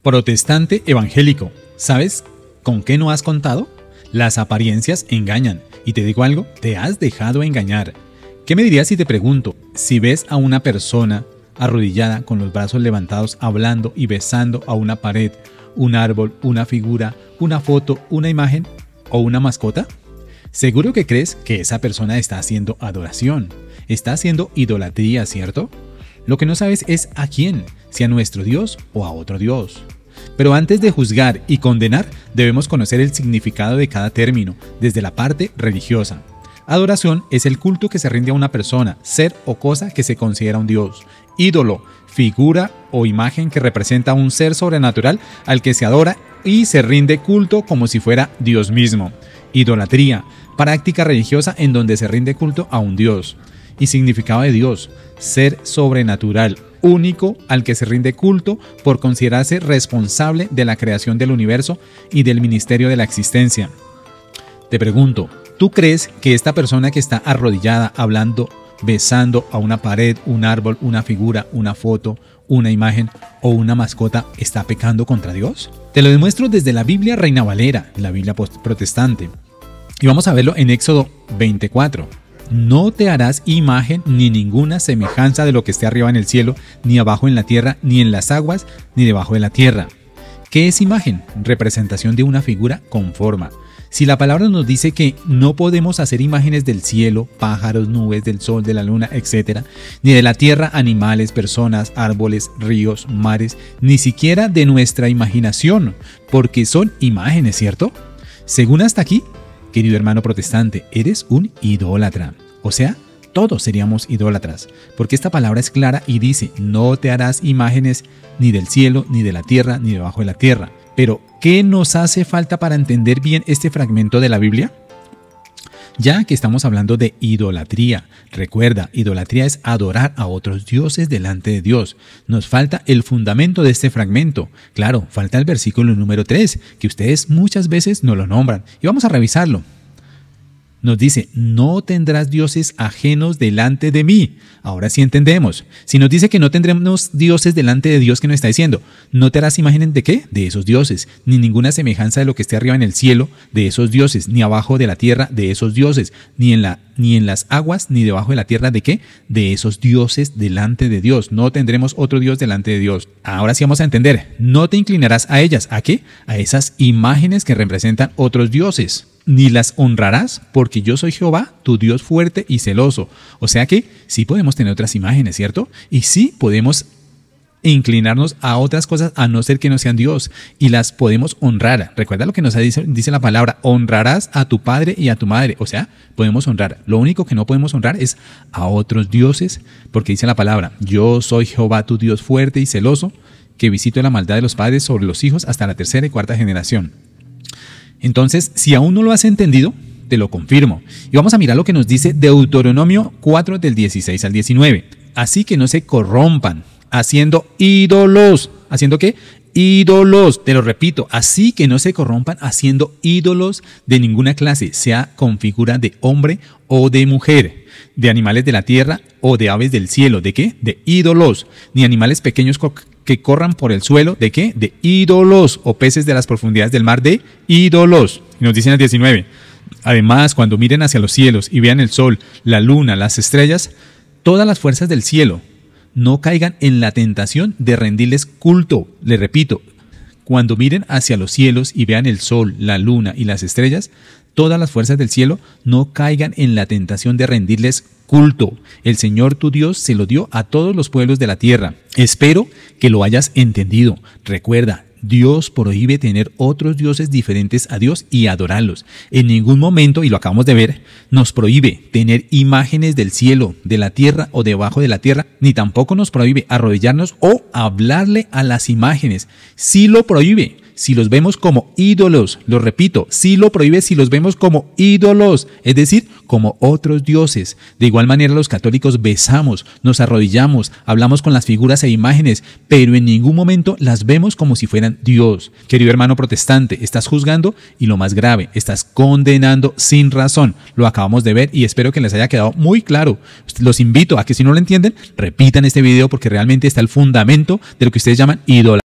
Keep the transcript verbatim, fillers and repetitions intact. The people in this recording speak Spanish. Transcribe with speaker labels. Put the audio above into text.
Speaker 1: Protestante evangélico, ¿sabes con qué no has contado? Las apariencias engañan. Y te digo algo, te has dejado engañar. ¿Qué me dirías si te pregunto, si ves a una persona arrodillada con los brazos levantados hablando y besando a una pared, un árbol, una figura, una foto, una imagen o una mascota? Seguro que crees que esa persona está haciendo adoración, está haciendo idolatría, ¿cierto? Lo que no sabes es a quién, si a nuestro Dios o a otro Dios. Pero antes de juzgar y condenar, debemos conocer el significado de cada término, desde la parte religiosa. Adoración es el culto que se rinde a una persona, ser o cosa que se considera un Dios. Ídolo, figura o imagen que representa a un ser sobrenatural al que se adora y se rinde culto como si fuera Dios mismo. Idolatría, práctica religiosa en donde se rinde culto a un Dios. Y significado de Dios, ser sobrenatural, único al que se rinde culto por considerarse responsable de la creación del universo y del ministerio de la existencia. Te pregunto, ¿tú crees que esta persona que está arrodillada, hablando, besando a una pared, un árbol, una figura, una foto, una imagen o una mascota está pecando contra Dios? Te lo demuestro desde la Biblia Reina Valera, la Biblia protestante. Y vamos a verlo en Éxodo veinticuatro. No te harás imagen ni ninguna semejanza de lo que esté arriba en el cielo, ni abajo en la tierra, ni en las aguas, ni debajo de la tierra. ¿Qué es imagen? Representación de una figura con forma. Si la palabra nos dice que no podemos hacer imágenes del cielo, pájaros, nubes, del sol, de la luna, etcétera, ni de la tierra, animales, personas, árboles, ríos, mares, ni siquiera de nuestra imaginación, porque son imágenes, ¿cierto? Según hasta aquí, querido hermano protestante, eres un idólatra. O sea, todos seríamos idólatras, porque esta palabra es clara y dice, no te harás imágenes ni del cielo, ni de la tierra, ni debajo de la tierra. Pero, ¿qué nos hace falta para entender bien este fragmento de la Biblia? Ya que estamos hablando de idolatría, recuerda, idolatría es adorar a otros dioses delante de Dios. Nos falta el fundamento de este fragmento. Claro, falta el versículo número tres, que ustedes muchas veces no lo nombran. Y vamos a revisarlo. Nos dice, no tendrás dioses ajenos delante de mí. Ahora sí entendemos. Si nos dice que no tendremos dioses delante de Dios, ¿qué nos está diciendo? No te harás imagen de qué? De esos dioses. Ni ninguna semejanza de lo que esté arriba en el cielo de esos dioses, ni abajo de la tierra de esos dioses, ni en la, ni en las aguas, ni debajo de la tierra de qué? De esos dioses delante de Dios. No tendremos otro Dios delante de Dios. Ahora sí vamos a entender. No te inclinarás a ellas. ¿A qué? A esas imágenes que representan otros dioses. Ni las honrarás, porque yo soy Jehová, tu Dios fuerte y celoso. O sea que sí podemos tener otras imágenes, ¿cierto? Y sí podemos inclinarnos a otras cosas a no ser que no sean Dios. Y las podemos honrar. Recuerda lo que nos dice, dice la palabra, honrarás a tu padre y a tu madre. O sea, podemos honrar. Lo único que no podemos honrar es a otros dioses, porque dice la palabra, yo soy Jehová, tu Dios fuerte y celoso, que visito la maldad de los padres sobre los hijos hasta la tercera y cuarta generación. Entonces, si aún no lo has entendido, te lo confirmo. Y vamos a mirar lo que nos dice Deuteronomio cuatro del dieciséis al diecinueve. Así que no se corrompan haciendo ídolos. ¿Haciendo qué? Ídolos. Te lo repito, así que no se corrompan haciendo ídolos de ninguna clase, sea con figura de hombre o de mujer, de animales de la tierra o de aves del cielo. ¿De qué? De ídolos. Ni animales pequeños que corran por el suelo, ¿de qué? De ídolos, o peces de las profundidades del mar, de ídolos. Y nos dicen el diecinueve, además, cuando miren hacia los cielos y vean el sol, la luna, las estrellas, todas las fuerzas del cielo, no caigan en la tentación de rendirles culto. Le repito, cuando miren hacia los cielos y vean el sol, la luna y las estrellas, todas las fuerzas del cielo no caigan en la tentación de rendirles culto. El Señor tu Dios se lo dio a todos los pueblos de la tierra. Espero que lo hayas entendido. Recuerda, Dios prohíbe tener otros dioses diferentes a Dios y adorarlos. En ningún momento, y lo acabamos de ver, nos prohíbe tener imágenes del cielo, de la tierra o debajo de la tierra, ni tampoco nos prohíbe arrodillarnos o hablarle a las imágenes. Sí lo prohíbe. Si los vemos como ídolos, lo repito, sí lo prohíbe si los vemos como ídolos, es decir, como otros dioses. De igual manera los católicos besamos, nos arrodillamos, hablamos con las figuras e imágenes, pero en ningún momento las vemos como si fueran Dios. Querido hermano protestante, estás juzgando y lo más grave, estás condenando sin razón. Lo acabamos de ver y espero que les haya quedado muy claro. Los invito a que si no lo entienden, repitan este video porque realmente está el fundamento de lo que ustedes llaman idolatría.